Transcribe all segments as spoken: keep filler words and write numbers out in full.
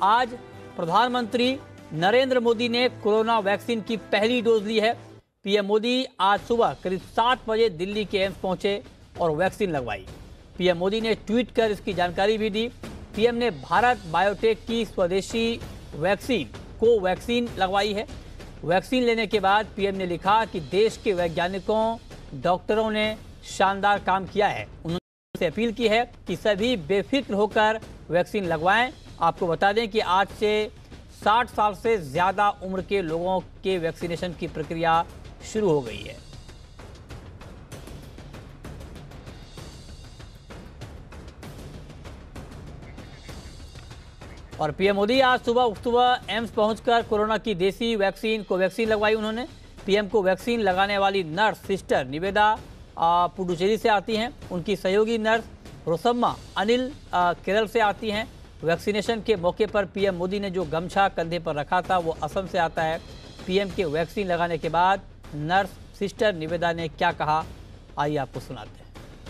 आज प्रधानमंत्री नरेंद्र मोदी ने कोरोना वैक्सीन की पहली डोज ली है। पीएम मोदी आज सुबह करीब सात बजे दिल्ली के एम्स पहुंचे और वैक्सीन लगवाई। पीएम मोदी ने ट्वीट कर इसकी जानकारी भी दी। पीएम ने भारत बायोटेक की स्वदेशी वैक्सीन कोवैक्सीन लगवाई है। वैक्सीन लेने के बाद पीएम ने लिखा कि देश के वैज्ञानिकों, डॉक्टरों ने शानदार काम किया है। उन्होंने अपील की है कि सभी बेफिक्र होकर वैक्सीन लगवाएं। आपको बता दें कि आज से साठ साल से ज्यादा उम्र के लोगों के वैक्सीनेशन की प्रक्रिया शुरू हो गई है। और पीएम मोदी आज सुबह सुबह एम्स पहुंचकर कोरोना की देसी वैक्सीन कोवैक्सीन लगवाई। उन्होंने पीएम को वैक्सीन लगाने वाली नर्स सिस्टर निवेदा पुडुचेरी से आती हैं। उनकी सहयोगी नर्स रोसम्मा अनिल केरल से आती हैं। वैक्सीनेशन के मौके पर पीएम मोदी ने जो गमछा कंधे पर रखा था वो असम से आता है। पीएम के वैक्सीन लगाने के बाद नर्स सिस्टर निवेदा ने क्या कहा, आइए आपको सुनाते हैं।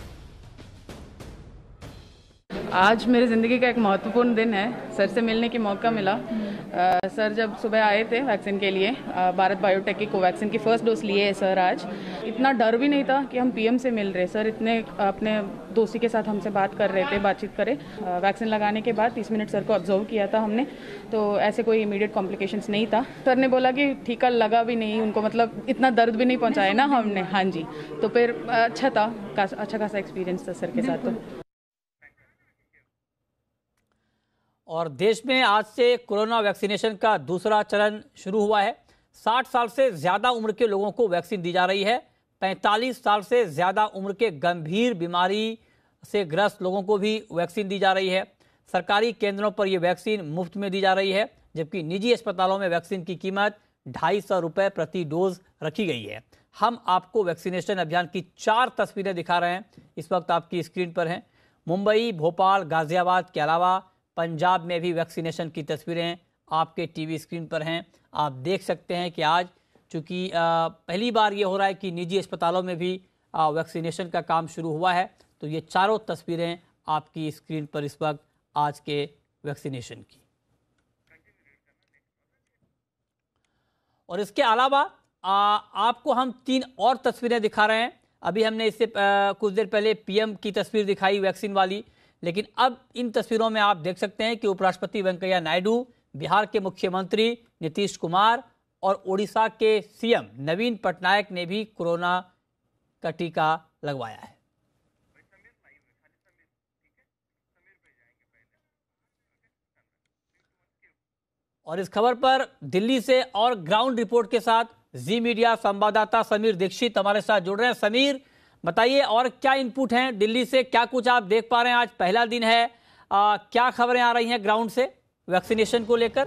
आज मेरी ज़िंदगी का एक महत्वपूर्ण दिन है। सर से मिलने की मौका मिला। आ, सर जब सुबह आए थे वैक्सीन के लिए, आ, भारत बायोटेक की कोवैक्सीन की फर्स्ट डोज लिए है सर। आज इतना डर भी नहीं था कि हम पीएम से मिल रहे। सर इतने अपने दोस्ती के साथ हमसे बात कर रहे थे, बातचीत करे। आ, वैक्सीन लगाने के बाद तीस मिनट सर को ऑब्जर्व किया था हमने, तो ऐसे कोई इमीडिएट कॉम्प्लिकेशंस नहीं था। सर ने बोला कि टीका लगा भी नहीं उनको, मतलब इतना दर्द भी नहीं पहुँचाया ना हमने। हाँ जी, तो फिर अच्छा था, अच्छा खासा एक्सपीरियंस था सर के साथ। तो और देश में आज से कोरोना वैक्सीनेशन का दूसरा चरण शुरू हुआ है। साठ साल से ज्यादा उम्र के लोगों को वैक्सीन दी जा रही है। पैंतालीस साल से ज्यादा उम्र के गंभीर बीमारी से ग्रस्त लोगों को भी वैक्सीन दी जा रही है। सरकारी केंद्रों पर यह वैक्सीन मुफ्त में दी जा रही है, जबकि निजी अस्पतालों में वैक्सीन की कीमत ढाई सौ रुपये प्रति डोज रखी गई है। हम आपको वैक्सीनेशन अभियान की चार तस्वीरें दिखा रहे हैं, इस वक्त आपकी स्क्रीन पर हैं। मुंबई, भोपाल, गाजियाबाद के अलावा पंजाब में भी वैक्सीनेशन की तस्वीरें आपके टीवी स्क्रीन पर हैं। आप देख सकते हैं कि आज चूँकि पहली बार ये हो रहा है कि निजी अस्पतालों में भी वैक्सीनेशन का काम शुरू हुआ है, तो ये चारों तस्वीरें आपकी स्क्रीन पर इस वक्त आज के वैक्सीनेशन की। और इसके अलावा आ, आपको हम तीन और तस्वीरें दिखा रहे हैं। अभी हमने इससे आ, कुछ देर पहले पीएम की तस्वीर दिखाई वैक्सीन वाली, लेकिन अब इन तस्वीरों में आप देख सकते हैं कि उपराष्ट्रपति वेंकैया नायडू, बिहार के मुख्यमंत्री नीतीश कुमार और ओडिशा के सीएम नवीन पटनायक ने भी कोरोना का टीका लगवाया है। और इस खबर पर दिल्ली से और ग्राउंड रिपोर्ट के साथ जी मीडिया संवाददाता समीर दीक्षित हमारे साथ जुड़ रहे हैं। समीर, बताइए और क्या इनपुट हैं दिल्ली से, क्या कुछ आप देख पा रहे हैं? आज पहला दिन है, आ, क्या खबरें आ रही हैं ग्राउंड से वैक्सीनेशन को लेकर?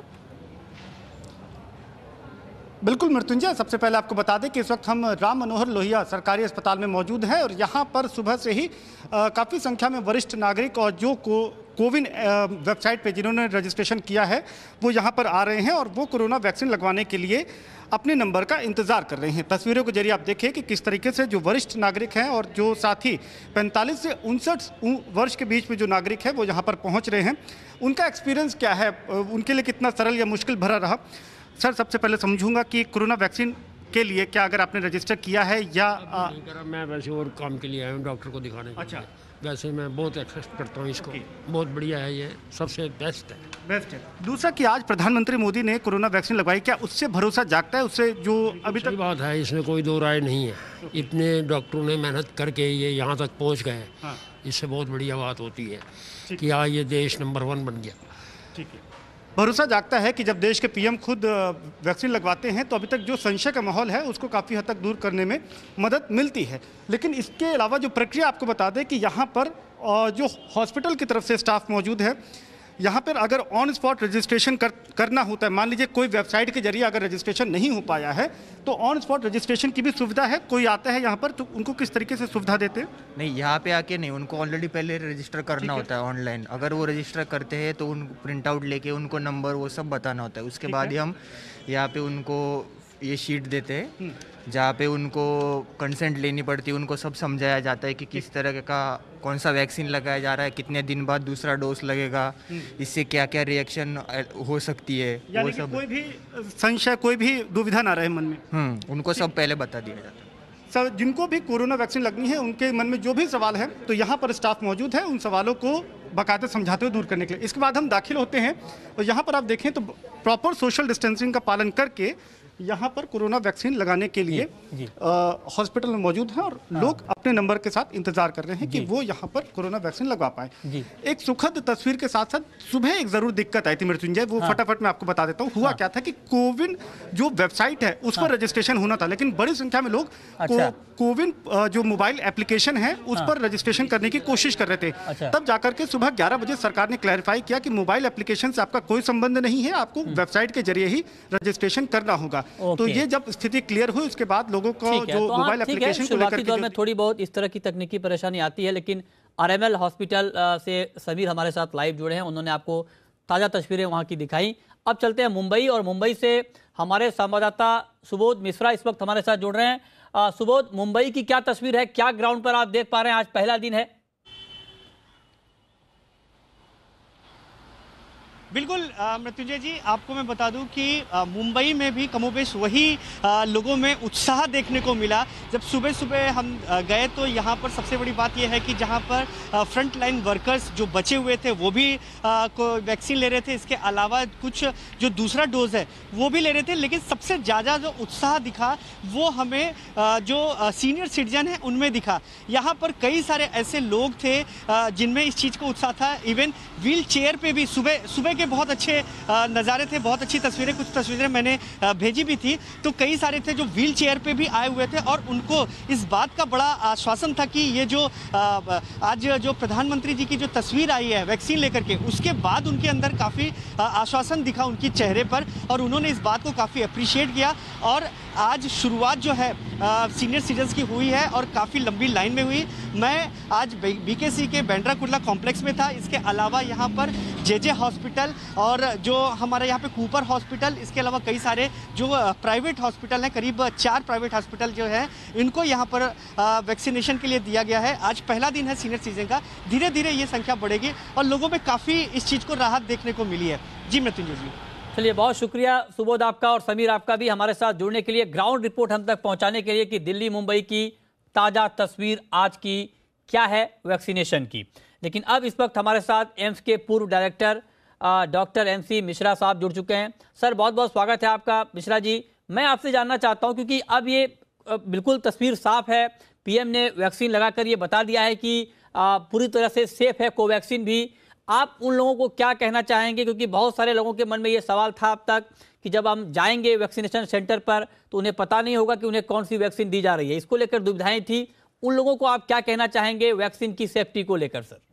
बिल्कुल मृत्युंजय, सबसे पहले आपको बता दें कि इस वक्त हम राम मनोहर लोहिया सरकारी अस्पताल में मौजूद हैं और यहाँ पर सुबह से ही काफ़ी संख्या में वरिष्ठ नागरिक और जो को कोविन वेबसाइट पे जिन्होंने रजिस्ट्रेशन किया है वो यहाँ पर आ रहे हैं और वो कोरोना वैक्सीन लगवाने के लिए अपने नंबर का इंतज़ार कर रहे हैं। तस्वीरों के जरिए आप देखिए कि किस तरीके से जो वरिष्ठ नागरिक हैं और जो साथ ही पैंतालीस से उनसठ वर्ष के बीच में जो नागरिक है वो यहाँ पर पहुँच रहे हैं। उनका एक्सपीरियंस क्या है, उनके लिए कितना सरल या मुश्किल भरा रहा? सर, सबसे पहले समझूंगा कि कोरोना वैक्सीन के लिए क्या अगर आपने रजिस्टर किया है या आ... नहीं करा, मैं वैसे और काम के लिए आया हूँ, डॉक्टर को दिखाने के अच्छा। लिए। वैसे मैं बहुत एक्सेप्ट करता हूँ इसको, बहुत बढ़िया है, ये सबसे बेस्ट है। बेस्ट है। दूसरा कि आज प्रधानमंत्री मोदी ने कोरोना वैक्सीन लगवाई, क्या उससे भरोसा जागता है? उससे जो अभी तक बात है, इसमें कोई दो राय नहीं है। इतने डॉक्टरों ने मेहनत करके ये यहाँ तक पहुँच गए, हाँ। इससे बहुत बढ़िया बात होती है कि आज ये देश नंबर वन बन गया। ठीक है, भरोसा जागता है कि जब देश के पीएम खुद वैक्सीन लगवाते हैं तो अभी तक जो संशय का माहौल है उसको काफ़ी हद तक दूर करने में मदद मिलती है। लेकिन इसके अलावा जो प्रक्रिया आपको बता दें कि यहाँ पर जो हॉस्पिटल की तरफ से स्टाफ मौजूद है, यहाँ पर अगर ऑन स्पॉट रजिस्ट्रेशन कर, करना होता है, मान लीजिए कोई वेबसाइट के जरिए अगर रजिस्ट्रेशन नहीं हो पाया है तो ऑन स्पॉट रजिस्ट्रेशन की भी सुविधा है। कोई आता है यहाँ पर तो उनको किस तरीके से सुविधा देते हैं? नहीं, यहाँ पे आके नहीं, उनको ऑलरेडी पहले रजिस्टर करना होता है ऑनलाइन। अगर वो रजिस्टर करते हैं तो उन प्रिंट आउट लेके उनको नंबर वो सब बताना होता है। उसके बाद ही हम यहाँ पे उनको ये शीट देते हैं जहाँ पे उनको कंसेंट लेनी पड़ती है, उनको सब समझाया जाता है कि किस तरह का कौन सा वैक्सीन लगाया जा रहा है, कितने दिन बाद दूसरा डोज लगेगा, इससे क्या क्या रिएक्शन हो सकती है, यानी वो कि सब कोई भी संशय, कोई भी दुविधा ना रहे मन में। हम्म उनको सब पहले बता दिया जाता है। सर, जिनको भी कोरोना वैक्सीन लगनी है उनके मन में जो भी सवाल है तो यहाँ पर स्टाफ मौजूद है उन सवालों को बाकायदा समझाते हुए दूर करने के लिए। इसके बाद हम दाखिल होते हैं और यहाँ पर आप देखें तो प्रॉपर सोशल डिस्टेंसिंग का पालन करके यहाँ पर कोरोना वैक्सीन लगाने के लिए हॉस्पिटल में मौजूद हैं और हाँ। लोग अपने नंबर के साथ इंतजार कर रहे हैं कि वो यहाँ पर कोरोना वैक्सीन लगवा पाए। एक सुखद तस्वीर के साथ साथ सुबह एक जरूर दिक्कत आई थी मृत्युंजय, वो हाँ। फटाफट मैं आपको बता देता हूँ। हुआ हाँ। क्या था कि कोविन जो वेबसाइट है उस हाँ। पर रजिस्ट्रेशन होना था, लेकिन बड़ी संख्या में लोग अच्छा। को, कोविन जो मोबाइल एप्लीकेशन है उस हाँ। पर रजिस्ट्रेशन करने की कोशिश कर रहे थे। अच्छा। तब जाकर के सुबह ग्यारह बजे सरकार ने क्लैरिफाई किया कि मोबाइल एप्लीकेशन से आपका कोई संबंध नहीं है, आपको वेबसाइट के जरिए ही रजिस्ट्रेशन करना होगा। तो ये जब स्थिति क्लियर हुई उसके बाद लोगों को जो तो मोबाइल एप्लीकेशन को लेकर दौर में थोड़ी बहुत इस तरह की तकनीकी परेशानी आती है, लेकिन आरएमएल हॉस्पिटल से समीर हमारे साथ लाइव जुड़े हैं, उन्होंने आपको ताजा तस्वीरें वहां की दिखाई। अब चलते हैं मुंबई, और मुंबई से हमारे संवाददाता सुबोध मिश्रा इस वक्त हमारे साथ जुड़ रहे हैं। सुबोध, मुंबई की क्या तस्वीर है, क्या ग्राउंड पर आप देख पा रहे हैं? आज पहला दिन है। बिल्कुल मृत्युंजय जी, आपको मैं बता दूं कि मुंबई में भी कमोबेश वही आ, लोगों में उत्साह देखने को मिला। जब सुबह सुबह हम आ, गए तो यहाँ पर सबसे बड़ी बात यह है कि जहाँ पर फ्रंट लाइन वर्कर्स जो बचे हुए थे वो भी आ, को वैक्सीन ले रहे थे, इसके अलावा कुछ जो दूसरा डोज है वो भी ले रहे थे। लेकिन सबसे ज़्यादा जो उत्साह दिखा वो हमें आ, जो आ, सीनियर सिटीजन है उनमें दिखा। यहाँ पर कई सारे ऐसे लोग थे आ, जिनमें इस चीज़ को उत्साह था। इवन व्हील चेयर पर भी सुबह सुबह बहुत अच्छे नज़ारे थे, बहुत अच्छी तस्वीरें, कुछ तस्वीरें मैंने भेजी भी थी। तो कई सारे थे जो व्हील चेयर पे भी आए हुए थे और उनको इस बात का बड़ा आश्वासन था कि ये जो आज जो प्रधानमंत्री जी की जो तस्वीर आई है वैक्सीन लेकर के, उसके बाद उनके अंदर काफ़ी आश्वासन दिखा उनकी चेहरे पर और उन्होंने इस बात को काफ़ी अप्रिशिएट किया। और आज शुरुआत जो है सीनियर सिटीजन्स की हुई है और काफ़ी लंबी लाइन में हुई। मैं आज बीकेसी के बैंड्रा कुर्ला कॉम्प्लेक्स में था, इसके अलावा यहाँ पर जेजे हॉस्पिटल और जो हमारे यहाँ पे कूपर हॉस्पिटल, इसके अलावा कई सारे जो प्राइवेट हॉस्पिटल हैं, करीब चार प्राइवेट हॉस्पिटल जो है इनको यहाँ पर वैक्सीनेशन के लिए दिया गया है। आज पहला दिन है सीनियर सिटीजन का, धीरे धीरे ये संख्या बढ़ेगी और लोगों में काफ़ी इस चीज़ को राहत देखने को मिली है। जी मृत्युंजय जी। चलिए, बहुत शुक्रिया सुबोध आपका और समीर आपका भी हमारे साथ जुड़ने के लिए, ग्राउंड रिपोर्ट हम तक पहुंचाने के लिए कि दिल्ली मुंबई की ताज़ा तस्वीर आज की क्या है वैक्सीनेशन की। लेकिन अब इस वक्त हमारे साथ एम्स के पूर्व director doctor M C Mishra साहब जुड़ चुके हैं। सर, बहुत बहुत स्वागत है आपका। मिश्रा जी, मैं आपसे जानना चाहता हूं, क्योंकि अब ये बिल्कुल तस्वीर साफ है, पीएम ने वैक्सीन लगाकर ये बता दिया है कि पूरी तरह से सेफ है कोवैक्सीन भी। आप उन लोगों को क्या कहना चाहेंगे, क्योंकि बहुत सारे लोगों के मन में ये सवाल था अब तक कि जब हम जाएंगे वैक्सीनेशन सेंटर पर तो उन्हें पता नहीं होगा कि उन्हें कौन सी वैक्सीन दी जा रही है, इसको लेकर दुविधाएं थी। उन लोगों को आप क्या कहना चाहेंगे वैक्सीन की सेफ्टी को लेकर? सर,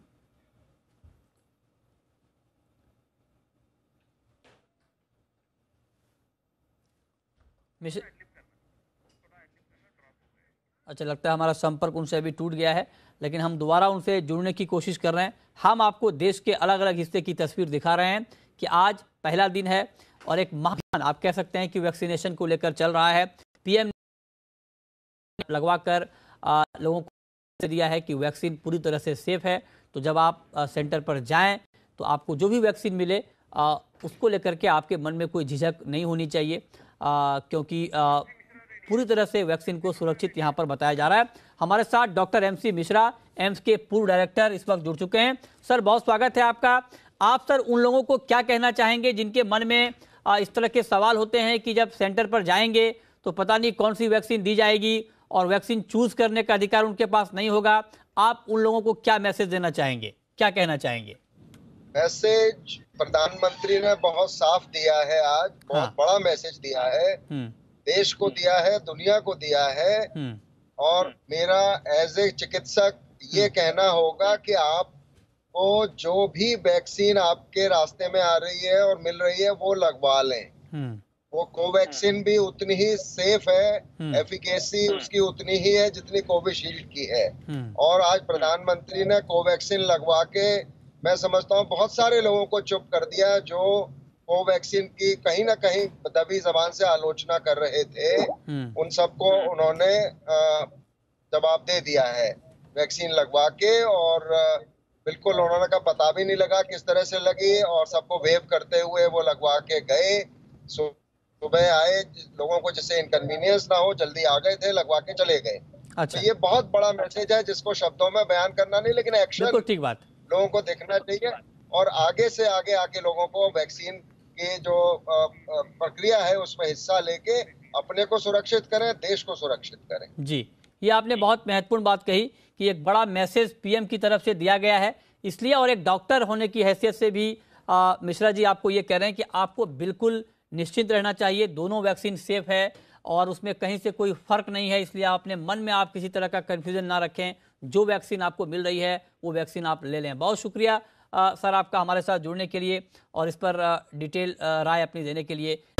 अच्छा, लगता है हमारा संपर्क उनसे अभी टूट गया है, लेकिन हम दोबारा उनसे जुड़ने की कोशिश कर रहे हैं। हम आपको देश के अलग अलग हिस्से की तस्वीर दिखा रहे हैं कि आज पहला दिन है और एक महाभियान आप कह सकते हैं कि वैक्सीनेशन को लेकर चल रहा है। पीएम ने लगवाकर लोगों को दिया है कि वैक्सीन पूरी तरह से सेफ है। तो जब आप आ, सेंटर पर जाएं तो आपको जो भी वैक्सीन मिले आ, उसको लेकर के आपके मन में कोई झिझक नहीं होनी चाहिए, आ, क्योंकि आ, पूरी तरह से वैक्सीन को सुरक्षित यहाँ पर बताया जा रहा है। हमारे साथ doctor M C Mishra, AIIMS के पूर्व डायरेक्टर, इस वक्त जुड़ चुके हैं। सर, बहुत स्वागत है आपका। आप सर उन लोगों को क्या कहना चाहेंगे जिनके मन में आ, इस तरह के सवाल होते हैं कि जब सेंटर पर जाएंगे तो पता नहीं कौन सी वैक्सीन दी जाएगी और वैक्सीन चूज करने का अधिकार उनके पास नहीं होगा। आप उन लोगों को क्या मैसेज देना चाहेंगे, क्या कहना चाहेंगे? मैसेज प्रधानमंत्री ने बहुत साफ दिया है, आज बहुत हाँ। बड़ा मैसेज दिया है, देश को दिया है, दुनिया को दिया है। और मेरा एज ए चिकित्सक ये कहना होगा कि आपको जो भी वैक्सीन आपके रास्ते में आ रही है और मिल रही है वो लगवा लें। वो कोवैक्सीन भी उतनी ही सेफ है, एफिकेसी उसकी उतनी ही है जितनी कोविशील्ड की है। और आज प्रधानमंत्री ने कोवैक्सीन लगवा के मैं समझता हूँ बहुत सारे लोगों को चुप कर दिया जो कोवैक्सीन की कहीं ना कहीं दबी जबान से आलोचना कर रहे थे, उन सबको उन्होंने जवाब दे दिया है वैक्सीन लगवा के। और बिल्कुल उन्होंने कहा पता भी नहीं लगा किस तरह से लगी, और सबको वेव करते हुए वो लगवा के गए। सुबह आए, लोगों को जिससे इनकन्वीनियंस ना हो जल्दी आ गए थे, लगवा के चले गए। अच्छा। तो ये बहुत बड़ा मैसेज है जिसको शब्दों में बयान करना नहीं, लेकिन एक्शन ठीक बात लोगों को देखना चाहिए। और आगे से आगे आके लोगों को वैक्सीन की जो प्रक्रिया है उसमें हिस्सा लेके अपने को सुरक्षित करें, देश को सुरक्षित करें। जी, ये आपने बहुत महत्वपूर्ण बात कही कि एक बड़ा मैसेज पीएम की तरफ से दिया गया है, इसलिए और एक डॉक्टर होने की हैसियत से भी आ, मिश्रा जी आपको ये कह रहे हैं कि आपको बिल्कुल निश्चिंत रहना चाहिए। दोनों वैक्सीन सेफ है और उसमें कहीं से कोई फर्क नहीं है, इसलिए अपने मन में आप किसी तरह का कंफ्यूजन ना रखें। जो वैक्सीन आपको मिल रही है वो वैक्सीन आप ले लें। बहुत शुक्रिया आ, सर आपका हमारे साथ जुड़ने के लिए और इस पर आ, डिटेल आ, राय अपनी देने के लिए।